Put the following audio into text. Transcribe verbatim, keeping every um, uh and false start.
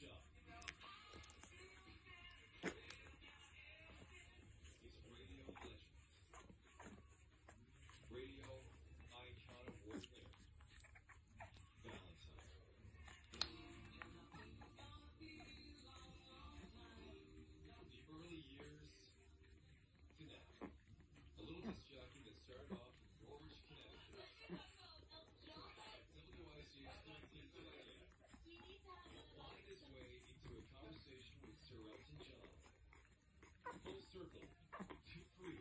job. He's a radio legend. Radio icon award winner. Valentine. From the early years to now. A little disc jockey that started off in Norwich, Connecticut. W I C H thirteen Diana. Find his way into a conversation with Sir Elton John. Full circle to freedom.